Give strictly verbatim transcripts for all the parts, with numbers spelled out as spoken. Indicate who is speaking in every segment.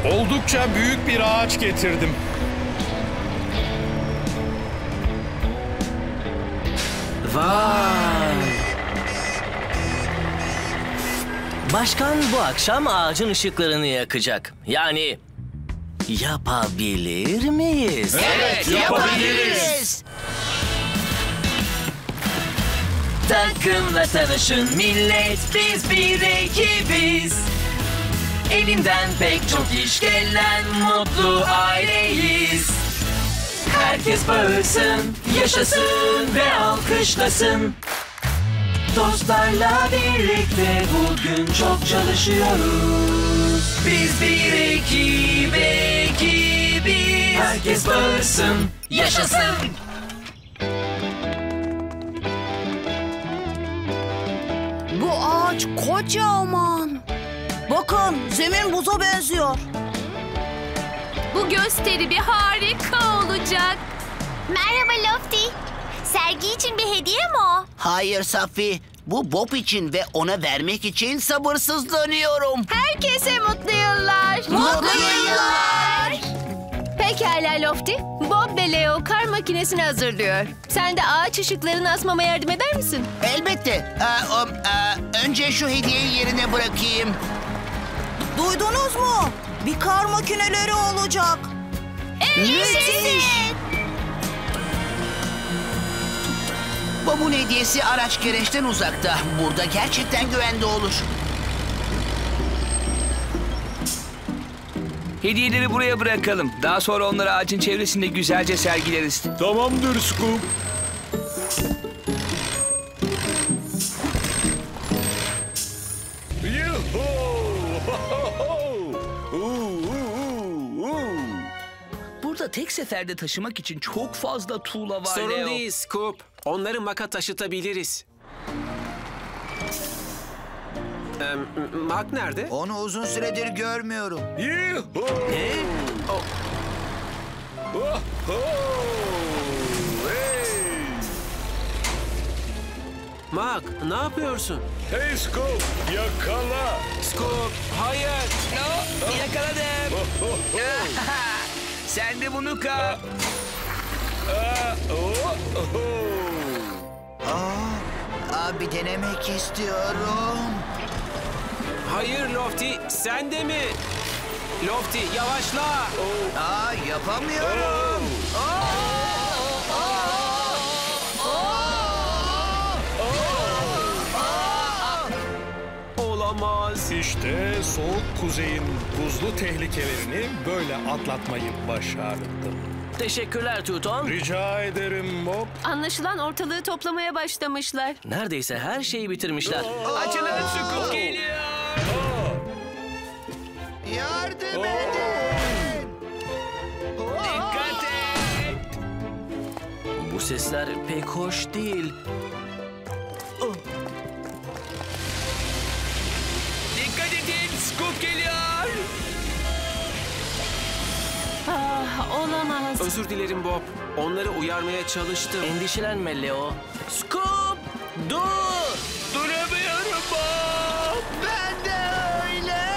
Speaker 1: Oldukça büyük bir ağaç getirdim.
Speaker 2: Vay! Başkan bu akşam ağacın ışıklarını yakacak. Yani yapabilir miyiz?
Speaker 1: Evet, yapabiliriz.
Speaker 2: Takımla tanışın millet, biz bir ekibiz. Elinden pek çok iş gelen mutlu aileyiz. Herkes bağırsın, yaşasın ve alkışlasın. Dostlarla birlikte bugün çok çalışıyoruz. Biz bir ekip, ekibiz. Herkes bağırsın, yaşasın.
Speaker 3: Bu ağaç kocaman. Bakın, zemin buza benziyor.
Speaker 4: Bu gösteri bir harika olacak.
Speaker 5: Merhaba Lofty. Sergi için bir hediye mi o?
Speaker 6: Hayır Safi, bu Bob için ve ona vermek için sabırsızlanıyorum.
Speaker 4: Herkese mutlu yıllar.
Speaker 3: Mutlu yıllar.
Speaker 4: Pekala Lofty. Bob ve Leo kar makinesini hazırlıyor. Sen de ağaç ışıklarını asmama yardım eder misin?
Speaker 6: Elbette. Ee, o, e, önce şu hediyeyi yerine bırakayım.
Speaker 3: Duydunuz mu? Bir kar makineleri olacak.
Speaker 5: Müthiş.
Speaker 6: Bob'un hediyesi araç gereçten uzakta. Burada gerçekten güvende olur.
Speaker 7: Hediyeleri buraya bırakalım. Daha sonra onları ağacın çevresinde güzelce sergileriz.
Speaker 1: Tamamdır Scoop.
Speaker 7: Burada tek seferde taşımak için çok fazla tuğla var
Speaker 8: Sorun
Speaker 7: Leo.
Speaker 8: değil Scoop. Onları maka taşıtabiliriz. Ee, Mark nerede?
Speaker 6: Onu uzun süredir görmüyorum.
Speaker 8: Ne? Oh. Mark, ne yapıyorsun?
Speaker 1: Hey Scoop, yakala.
Speaker 8: Scoop, hayır.
Speaker 7: No, yakaladım. Sen de bunu kap.
Speaker 6: Aa, abi denemek istiyorum.
Speaker 8: Hayır Lofty, sen de mi? Lofty, yavaşla.
Speaker 6: Aa, yapamıyorum.
Speaker 8: Olamaz.
Speaker 1: İşte soğuk kuzeyin buzlu tehlikelerini böyle atlatmayı başardım.
Speaker 2: Teşekkürler Tuton.
Speaker 1: Rica ederim Bob.
Speaker 4: Anlaşılan ortalığı toplamaya başlamışlar.
Speaker 2: Neredeyse her şeyi bitirmişler.
Speaker 7: Açılın, Scoop geliyor.
Speaker 6: Yardım edin.
Speaker 7: Dikkat et.
Speaker 2: Bu sesler pek hoş değil.
Speaker 7: Dikkat edin, Scoop geliyor.
Speaker 4: Ah, olamaz.
Speaker 8: Özür dilerim Bob. Onları uyarmaya çalıştım.
Speaker 2: Endişelenme Leo. Scoop! Dur!
Speaker 7: Duramıyorum Bob.
Speaker 6: Ben de öyle.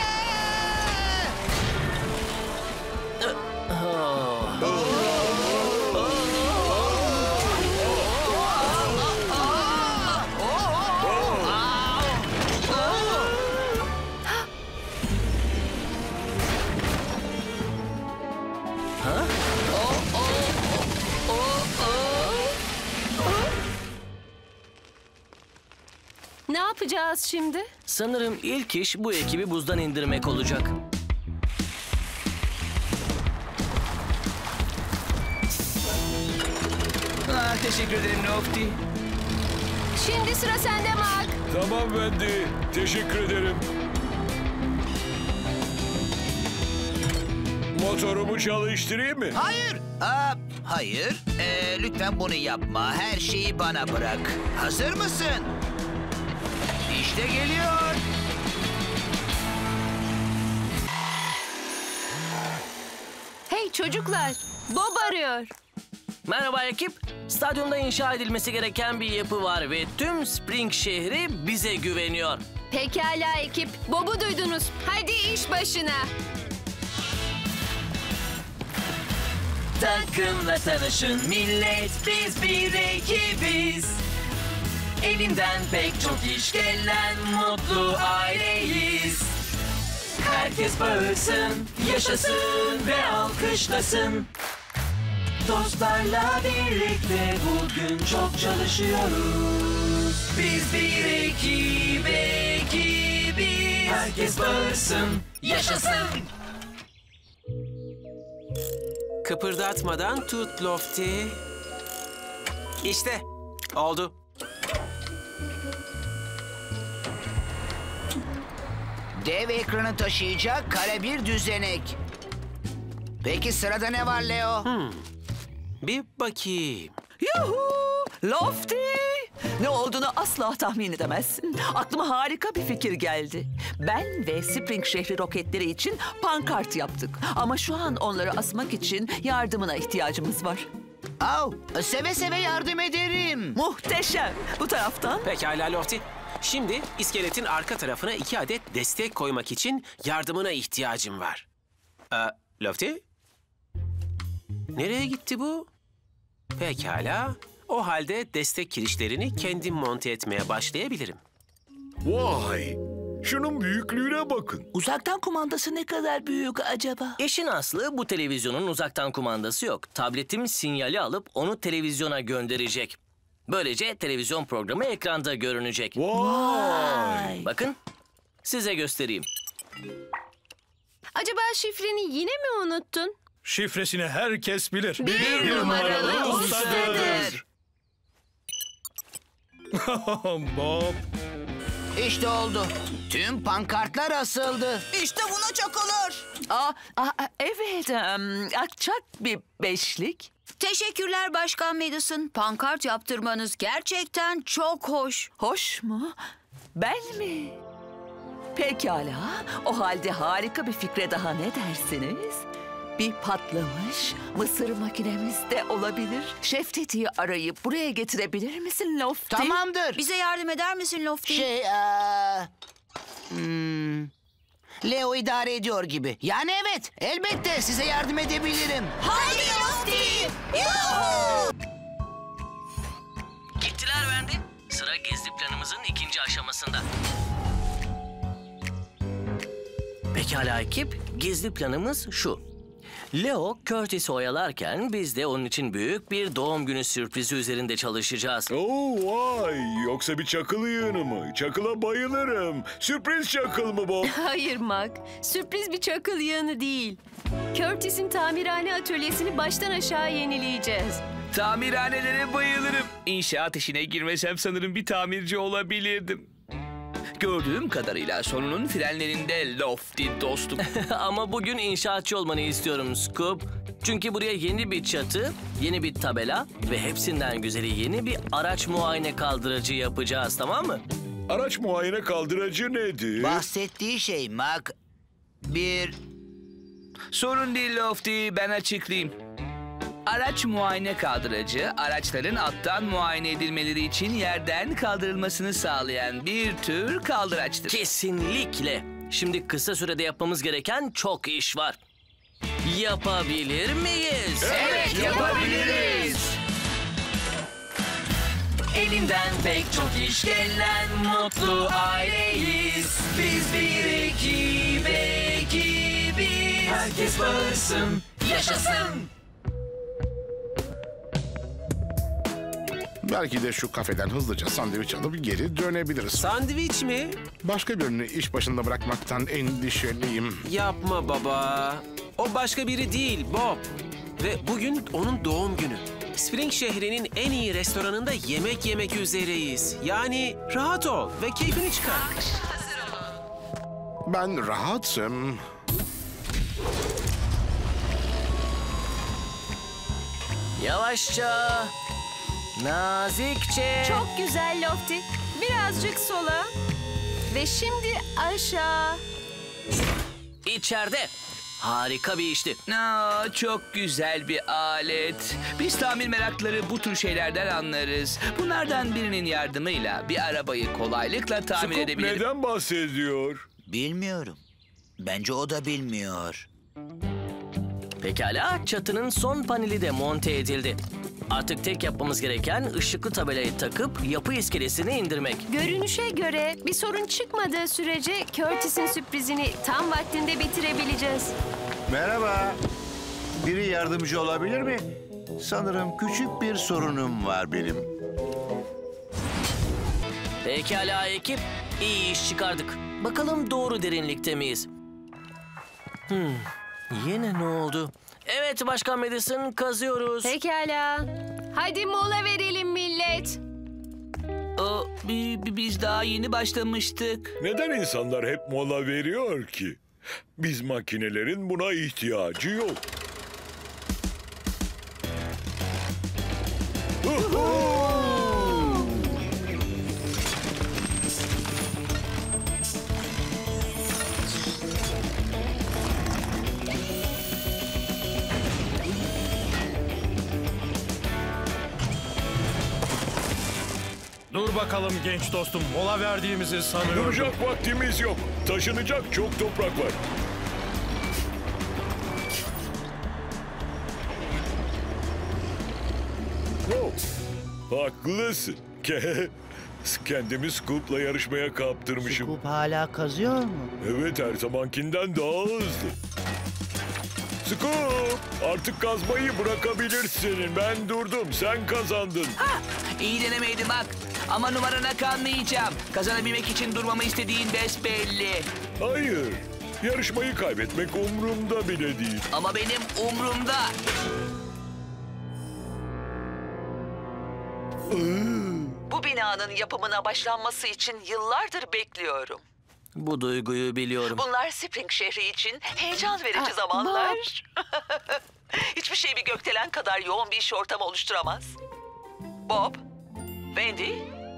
Speaker 4: Ne yapacağız şimdi?
Speaker 2: Sanırım ilk iş bu ekibi buzdan indirmek olacak.
Speaker 7: Ah, teşekkür ederim Lofty.
Speaker 4: Şimdi sıra sende Mark.
Speaker 1: Tamam Wendy, teşekkür ederim. Motorumu çalıştırayım mı?
Speaker 6: Hayır. Aa, hayır. Ee, lütfen bunu yapma. Her şeyi bana bırak. Hazır mısın? İşte geliyor.
Speaker 4: Hey çocuklar, Bob arıyor.
Speaker 2: Merhaba ekip. Stadyumda inşa edilmesi gereken bir yapı var ve tüm Spring şehri bize güveniyor.
Speaker 4: Pekala ekip, Bob'u duydunuz. Hadi iş başına.
Speaker 2: Takımla tanışın millet, biz bir ekibiz. Elinden pek çok iş gelen mutlu aileyiz. Herkes bağırsın, yaşasın ve alkışlasın. Dostlarla birlikte bugün çok çalışıyoruz. Biz bir ekip, ekibiz. Herkes bağırsın, yaşasın.
Speaker 8: Kıpırdatmadan tut Lofty. İşte oldu.
Speaker 6: Dev ekranı taşıyacak kare bir düzenek. Peki sırada ne var Leo?
Speaker 8: Bir bakayım.
Speaker 9: Yuhu! Lofty! Ne olduğunu asla tahmin edemezsin. Aklıma harika bir fikir geldi. Ben ve Spring şehri roketleri için pankart yaptık. Ama şu an onları asmak için yardımına ihtiyacımız var.
Speaker 6: Au, seve seve yardım ederim.
Speaker 9: Muhteşem! Bu taraftan.
Speaker 8: Pekala Lofty. Şimdi iskeletin arka tarafına iki adet destek koymak için yardımına ihtiyacım var. Ee, Lofty? Nereye gitti bu? Pekala. O halde destek kirişlerini kendim monte etmeye başlayabilirim.
Speaker 1: Vay! Şunun büyüklüğüne bakın.
Speaker 9: Uzaktan kumandası ne kadar büyük acaba?
Speaker 2: İşin aslı bu televizyonun uzaktan kumandası yok. Tabletim sinyali alıp onu televizyona gönderecek. Böylece televizyon programı ekranda görünecek.
Speaker 1: Vay!
Speaker 2: Bakın, size göstereyim.
Speaker 4: Acaba şifreni yine mi unuttun?
Speaker 1: Şifresini herkes bilir.
Speaker 4: Bir numaralı ustadır.
Speaker 1: Bob.
Speaker 6: İşte oldu. Tüm pankartlar asıldı.
Speaker 3: İşte buna çakılır.
Speaker 9: Aa, aa, evet, em, akçak bir beşlik.
Speaker 3: Teşekkürler Başkan Madison. Pankart yaptırmanız gerçekten çok hoş.
Speaker 9: Hoş mu? Ben mi? Pekala. O halde harika bir fikre daha ne dersiniz? Bir patlamış mısır makinemiz de olabilir. Şef Teti'yi arayıp buraya getirebilir misin Lofty?
Speaker 6: Tamamdır.
Speaker 3: Bize yardım eder misin Lofty?
Speaker 6: Şey, eee... Hmm, Leo idare ediyor gibi. Yani evet, elbette size yardım edebilirim.
Speaker 3: Haydi Lofty! Yuhuu!
Speaker 2: Gittiler Wendy. Sıra gizli planımızın ikinci aşamasında. Pekala ekip, gizli planımız şu. Leo, Curtis'i oyalarken biz de onun için büyük bir doğum günü sürprizi üzerinde çalışacağız.
Speaker 1: Oo vay! Yoksa bir çakıl yığını mı? Çakıla bayılırım. Sürpriz çakıl mı Bob?
Speaker 4: Hayır Mac. Sürpriz bir çakıl yığını değil. Curtis'in tamirhane atölyesini baştan aşağı yenileyeceğiz.
Speaker 7: Tamirhanelere bayılırım. İnşaat işine girmesem sanırım bir tamirci olabilirdim. Gördüğüm kadarıyla sorunun frenlerinde Lofty dostum.
Speaker 2: Ama bugün inşaatçı olmanı istiyorum Scoop. Çünkü buraya yeni bir çatı, yeni bir tabela ve hepsinden güzeli yeni bir araç muayene kaldırıcı yapacağız, tamam mı?
Speaker 1: Araç muayene kaldırıcı nedir?
Speaker 6: Bahsettiği şey Mac, bir...
Speaker 7: Sorun değil Lofty, ben açıklayayım. Araç muayene kaldırıcı, araçların alttan muayene edilmeleri için yerden kaldırılmasını sağlayan bir tür kaldıraçtır.
Speaker 2: Kesinlikle. Şimdi kısa sürede yapmamız gereken çok iş var. Yapabilir miyiz?
Speaker 1: Evet, yapabiliriz.
Speaker 2: Elinden pek çok iş gelen mutlu aileyiz. Biz bir ekip, ekibiz. Herkes bağırsın, yaşasın.
Speaker 10: Belki de şu kafeden hızlıca sandviç alıp geri dönebiliriz.
Speaker 8: Sandviç mi?
Speaker 10: Başka birini iş başında bırakmaktan endişeliyim.
Speaker 8: Yapma baba. O başka biri değil Bob. Ve bugün onun doğum günü. Spring şehrinin en iyi restoranında yemek yemek üzereyiz. Yani rahat ol ve keyfini çıkar.
Speaker 10: Ben rahatım.
Speaker 2: Yavaşça, nazikçe.
Speaker 4: Çok güzel Lofty. Birazcık sola. Ve şimdi aşağı.
Speaker 2: İçeride. Harika bir işti.
Speaker 7: Aa, çok güzel bir alet. Biz tamir merakları bu tür şeylerden anlarız. Bunlardan birinin yardımıyla bir arabayı kolaylıkla tamir
Speaker 1: Scoop
Speaker 7: edebilirim.
Speaker 1: neden bahsediyor?
Speaker 6: Bilmiyorum. Bence o da bilmiyor.
Speaker 2: Pekala, çatının son paneli de monte edildi. Artık tek yapmamız gereken ışıklı tabelayı takıp yapı iskelesini indirmek.
Speaker 4: Görünüşe göre bir sorun çıkmadığı sürece Curtis'in sürprizini tam vaktinde bitirebileceğiz.
Speaker 11: Merhaba. Biri yardımcı olabilir mi? Sanırım küçük bir sorunum var benim.
Speaker 2: Pekala ekip, iyi iş çıkardık. Bakalım doğru derinlikte miyiz? Hmm, yine ne oldu? Evet Başkan Madison, kazıyoruz.
Speaker 4: Pekala. Hadi mola verelim millet.
Speaker 7: O, bi- bi- biz daha yeni başlamıştık.
Speaker 1: Neden insanlar hep mola veriyor ki? Biz makinelerin buna ihtiyacı yok.
Speaker 12: Dur bakalım genç dostum. Mola verdiğimizi sanıyorum.
Speaker 1: Duracak vaktimiz yok. Taşınacak çok toprak var. Oh, haklısın. Ke- Kendimi Scoop'la yarışmaya kaptırmışım.
Speaker 13: Scoop hala kazıyor mu?
Speaker 1: Evet, her zamankinden daha hızlı. Scoop, artık kazmayı bırakabilirsin. Ben durdum, sen kazandın.
Speaker 7: İyi denemeydi bak. Ama numarana kalmayacağım. Kazanabilmek için durmamı istediğin besbelli.
Speaker 1: Hayır, yarışmayı kaybetmek umurumda bile değil.
Speaker 7: Ama benim umrumda.
Speaker 9: Bu binanın yapımına başlanması için yıllardır bekliyorum.
Speaker 2: Bu duyguyu biliyorum.
Speaker 9: Bunlar Spring şehri için heyecan verici zamanlar. Hiçbir şey bir gökdelen kadar yoğun bir iş ortamı oluşturamaz. Bob, Wendy,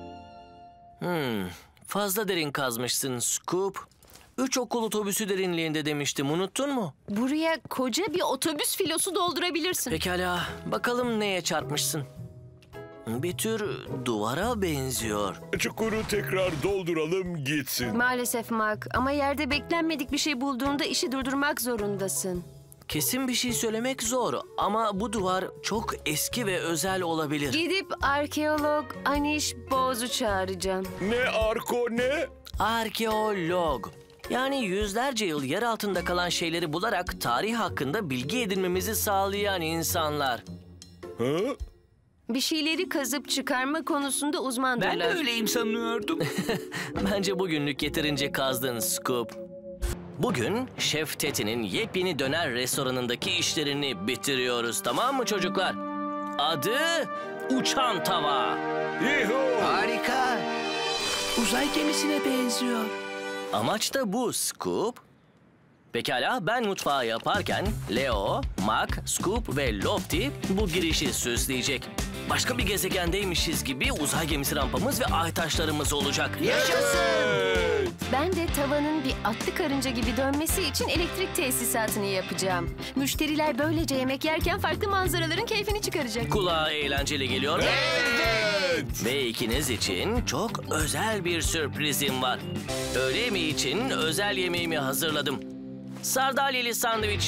Speaker 2: Hmm, fazla derin kazmışsın Scoop. Üç okul otobüsü derinliğinde demiştim, unuttun mu?
Speaker 4: Buraya koca bir otobüs filosu doldurabilirsin.
Speaker 2: Pekala, bakalım neye çarpmışsın? Bir tür duvara benziyor.
Speaker 1: Çukuru tekrar dolduralım gitsin.
Speaker 4: Maalesef Mark, ama yerde beklenmedik bir şey bulduğunda işi durdurmak zorundasın.
Speaker 2: Kesin bir şey söylemek zor ama bu duvar çok eski ve özel olabilir.
Speaker 4: Gidip arkeolog Anish Boz'u çağıracağım.
Speaker 1: Ne arko ne?
Speaker 2: Arkeolog. Yani yüzlerce yıl yer altında kalan şeyleri bularak tarih hakkında bilgi edinmemizi sağlayan insanlar.
Speaker 1: Hı?
Speaker 4: Bir şeyleri kazıp çıkarma konusunda uzmandırlar.
Speaker 7: Ben de öyleyim sanıyordum.
Speaker 2: Bence bugünlük yeterince kazdın Scoop. Bugün Şef Teti'nin yepyeni döner restoranındaki işlerini bitiriyoruz, tamam mı çocuklar? Adı Uçan Tava.
Speaker 1: Yuhu!
Speaker 6: Harika.
Speaker 7: Uzay gemisine benziyor.
Speaker 2: Amaç da bu Scoop. Pekala, ben mutfağı yaparken Leo, Mac, Scoop ve Lofty bu girişi süsleyecek. Başka bir gezegendeymişiz gibi uzay gemisi rampamız ve ay taşlarımız olacak.
Speaker 6: Yaşasın.
Speaker 4: Ben de tavanın bir atlı karınca gibi dönmesi için elektrik tesisatını yapacağım. Müşteriler böylece yemek yerken farklı manzaraların keyfini çıkaracak.
Speaker 2: Kulağa eğlenceli geliyor mu?
Speaker 1: Evet.
Speaker 2: Ve ikiniz için çok özel bir sürprizim var. Öğle yemeği için özel yemeğimi hazırladım. Sardalyeli sandviç.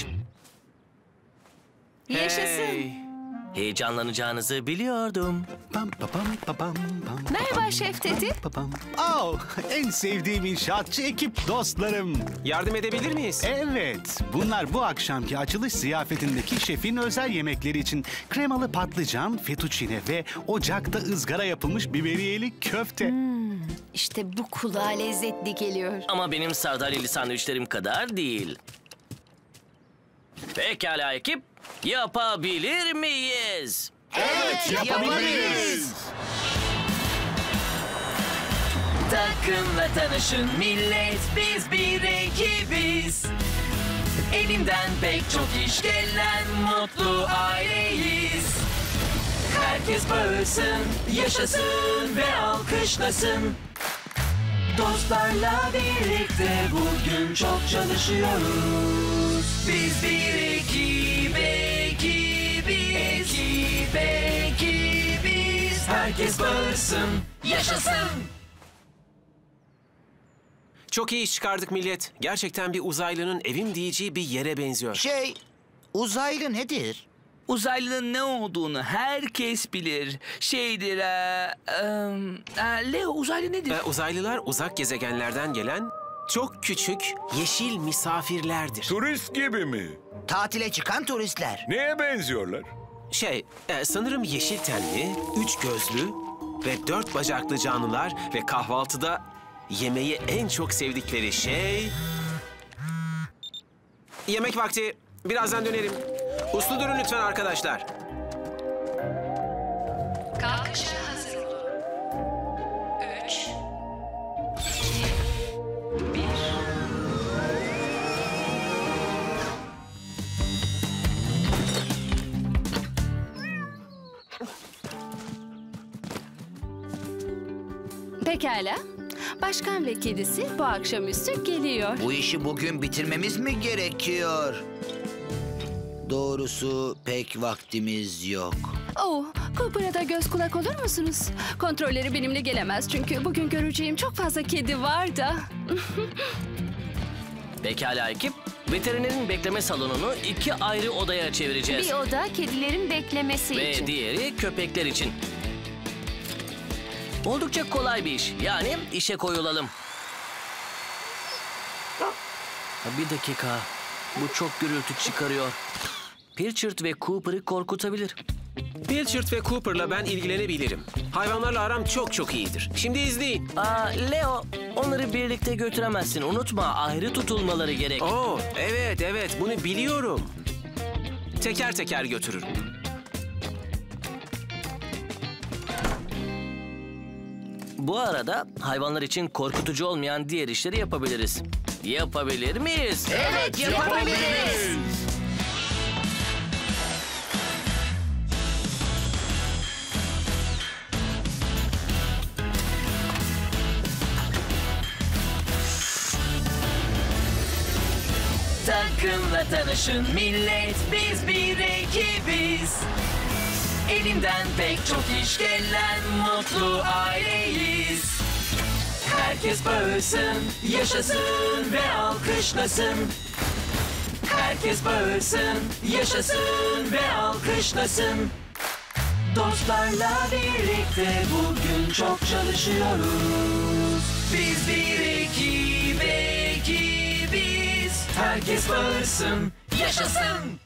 Speaker 4: Yaşasın.
Speaker 8: Hey.
Speaker 2: Heyecanlanacağınızı biliyordum.
Speaker 14: Pam, pa, pam, pa, pam, pam,
Speaker 4: Merhaba Şef Teti.
Speaker 14: pa, pam. Oh, en sevdiğim inşaatçı ekip dostlarım.
Speaker 8: Yardım edebilir miyiz?
Speaker 14: Evet, bunlar bu akşamki açılış ziyafetindeki şefin özel yemekleri için kremalı patlıcan, fettuccine ve ocakta ızgara yapılmış biberiyeli köfte.
Speaker 4: İşte bu kulağa lezzetli geliyor.
Speaker 2: Ama benim sardalyeli sandviçlerim kadar değil. Pekala ekip, yapabilir miyiz?
Speaker 1: Evet, yapabiliriz.
Speaker 15: Takımla tanışın millet, biz bir ekibiz. Elimden pek çok iş gelen mutlu aileyiz. Herkes bağırsın, yaşasın ve alkışlasın. Dostlarla birlikte bugün çok çalışıyoruz. Biz bir ekip, ekibiz, ekip, ekibiz. Herkes bağırsın, yaşasın.
Speaker 8: Çok iyi iş çıkardık millet. Gerçekten bir uzaylının evim diyeceği bir yere benziyor.
Speaker 11: Şey,
Speaker 6: Uzaylı nedir?
Speaker 7: Uzaylının ne olduğunu herkes bilir. Şeydir... E, e, e, Leo, uzaylı nedir?
Speaker 8: Ee, uzaylılar uzak gezegenlerden gelen çok küçük yeşil misafirlerdir.
Speaker 1: Turist gibi mi?
Speaker 6: Tatile çıkan turistler.
Speaker 1: Neye benziyorlar?
Speaker 8: Şey, e, sanırım yeşil tenli, üç gözlü ve dört bacaklı canlılar ve kahvaltıda yemeği en çok sevdikleri şey... Yemek vakti. Birazdan dönerim. Uslu durun lütfen arkadaşlar.
Speaker 15: Kalkışa hazır olun. Üç, iki, bir.
Speaker 13: Pekala. Başkan ve kedisi bu akşamüstü geliyor.
Speaker 6: Bu işi bugün bitirmemiz mi gerekiyor? Doğrusu pek vaktimiz yok.
Speaker 13: Oh, Cooper'a da göz kulak olur musunuz? Kontrolleri benimle gelemez çünkü bugün göreceğim çok fazla kedi var da.
Speaker 2: Pekala ekip. Veterinerin bekleme salonunu iki ayrı odaya çevireceğiz.
Speaker 4: Bir oda kedilerin beklemesi
Speaker 2: Ve
Speaker 4: için.
Speaker 2: diğeri köpekler için. Oldukça kolay bir iş. Yani işe koyulalım. Ha, bir dakika. Bu çok gürültü çıkarıyor. Pilchard ve Cooper'ı korkutabilir.
Speaker 8: Pilchard ve Cooper'la ben ilgilenebilirim. Hayvanlarla aram çok çok iyidir. Şimdi izleyin.
Speaker 2: Aa, Leo, onları birlikte götüremezsin. Unutma, ayrı tutulmaları gerek.
Speaker 8: Oo, evet evet bunu biliyorum. Teker teker götürürüm.
Speaker 2: Bu arada hayvanlar için korkutucu olmayan diğer işleri yapabiliriz. Yapabilir miyiz?
Speaker 6: Evet, yapabiliriz.
Speaker 15: Takımla tanışın millet, biz bir ekibiz. Elinden pek çok iş gelen mutlu aileyiz. Herkes bağırsın, yaşasın ve alkışlasın. Herkes bağırsın, yaşasın ve alkışlasın. Dostlarla birlikte bugün çok çalışıyoruz. Biz bir ekip, ekibiz. Herkes bağırsın, yaşasın.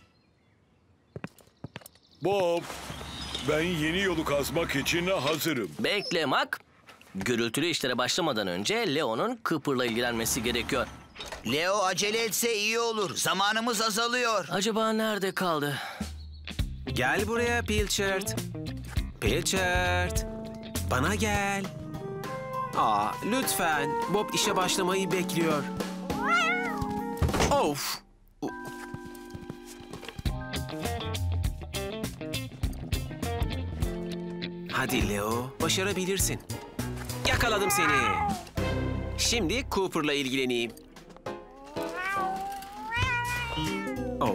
Speaker 1: Bob, ben yeni yolu kazmak için hazırım.
Speaker 2: Bekle Mac. Gürültülü işlere başlamadan önce Leo'nun Cooper'la ilgilenmesi gerekiyor.
Speaker 6: Leo acele etse iyi olur. Zamanımız azalıyor.
Speaker 2: Acaba nerede kaldı?
Speaker 8: Gel buraya Pilchard. Pilchard. Bana gel. Aa, lütfen. Bob işe başlamayı bekliyor. Of. Hadi Leo, başarabilirsin. Yakaladım seni. Şimdi Cooper'la ilgileneyim. Oh.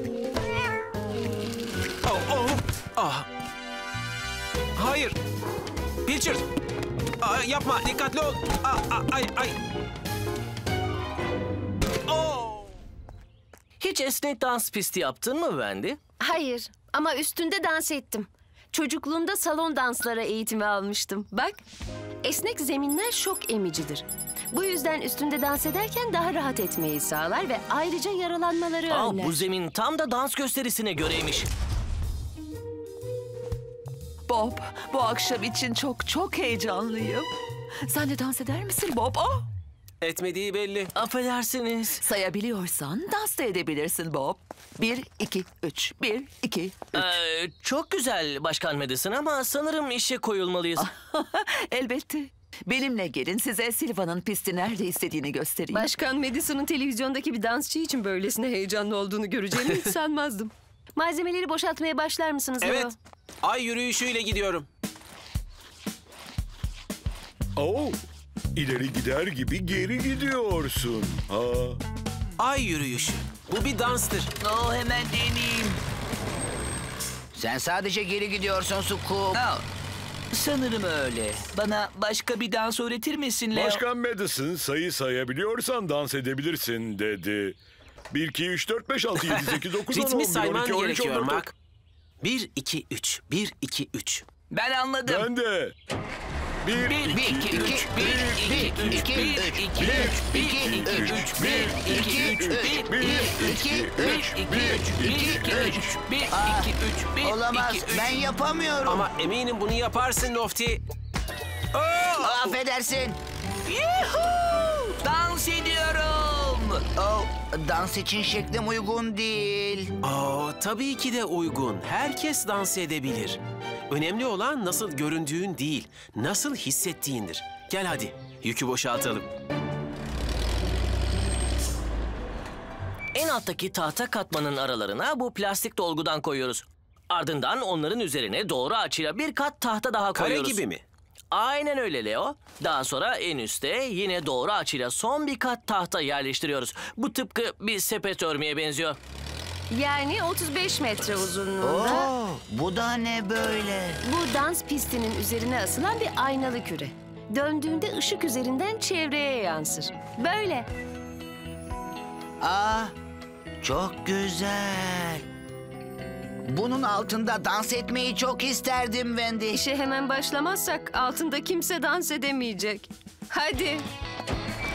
Speaker 8: Oh, oh. Ah. Hayır. Pilchard. Aa, yapma, dikkatli ol. Aa, aa, ay, ay. Oh.
Speaker 2: Hiç esnek dans pisti yaptın mı Wendy?
Speaker 4: Hayır ama üstünde dans ettim. Çocukluğumda salon danslara eğitimi almıştım. Bak, esnek zeminler şok emicidir. Bu yüzden üstünde dans ederken daha rahat etmeyi sağlar ve ayrıca yaralanmaları
Speaker 2: Aa,
Speaker 4: önler.
Speaker 2: bu zemin tam da dans gösterisine göreymiş.
Speaker 9: Bob, bu akşam için çok çok heyecanlıyım. Sen de dans eder misin Bob? Oh!
Speaker 8: Etmediği belli.
Speaker 2: Affedersiniz.
Speaker 9: Sayabiliyorsan dans da edebilirsin Bob. Bir, iki, üç. Bir, iki, üç.
Speaker 2: Ee, çok güzel Başkan Madison ama sanırım işe koyulmalıyız.
Speaker 9: Elbette. Benimle gelin, size Silva'nın pisti nerede istediğini göstereyim.
Speaker 4: Başkan Madison'un televizyondaki bir dansçı için böylesine heyecanlı olduğunu göreceğimi hiç sanmazdım. Malzemeleri boşaltmaya başlar mısınız Leo?
Speaker 8: Evet. Ay yürüyüşüyle gidiyorum.
Speaker 1: Oo, ileri gider gibi geri gidiyorsun. Ha.
Speaker 8: Ay yürüyüşü. Bu bir danstır.
Speaker 6: Oh, hemen deneyeyim. Sen sadece geri gidiyorsun Scoop.
Speaker 7: Oh, sanırım öyle. Bana başka bir dans öğretir misin Leo?
Speaker 1: Başkan Madison sayı sayabiliyorsan dans edebilirsin dedi. bir, iki, üç, dört, beş, altı, yedi, sekiz, dokuz, on, on
Speaker 8: Ritmi
Speaker 1: bir,
Speaker 8: sayman
Speaker 1: on iki, on üç, on
Speaker 8: gerekiyor
Speaker 1: dört,
Speaker 8: Mak. bir, iki, üç. bir, iki, üç.
Speaker 7: Ben anladım.
Speaker 1: Ben de. Bir,
Speaker 6: Bir, iki, üç, bir, iki, üç, iki, üç, iki, üç, iki, üç, üç, bir, iki, üç, üç, bir, iki, üç, iki, üç, üç.
Speaker 7: Bir,
Speaker 6: Aa,
Speaker 7: iki, üç, bir,
Speaker 6: Olamaz,
Speaker 7: iki, üç.
Speaker 6: ben yapamıyorum.
Speaker 8: Ama eminim bunu yaparsın Lofty.
Speaker 6: Affedersin.
Speaker 7: Yuhuu! Dans ediyorum.
Speaker 6: Oh, dans için şeklim uygun değil.
Speaker 8: Aa, tabii ki de uygun. Herkes dans edebilir. Önemli olan nasıl göründüğün değil, nasıl hissettiğindir. Gel hadi, yükü boşaltalım.
Speaker 2: En alttaki tahta katmanın aralarına bu plastik dolgudan koyuyoruz. Ardından onların üzerine doğru açıyla bir kat tahta daha
Speaker 8: Kare
Speaker 2: koyuyoruz.
Speaker 8: gibi mi?
Speaker 2: Aynen öyle Leo. Daha sonra en üste yine doğru açıyla son bir kat tahta yerleştiriyoruz. Bu tıpkı bir sepet örmeye benziyor.
Speaker 4: Yani otuz beş metre uzunluğunda.
Speaker 6: Oo, bu da ne böyle?
Speaker 4: Bu dans pistinin üzerine asılan bir aynalı küre. Döndüğünde ışık üzerinden çevreye yansır. Böyle.
Speaker 6: Aa, çok güzel. Bunun altında dans etmeyi çok isterdim Wendy.
Speaker 4: İşe hemen başlamazsak altında kimse dans edemeyecek. Hadi.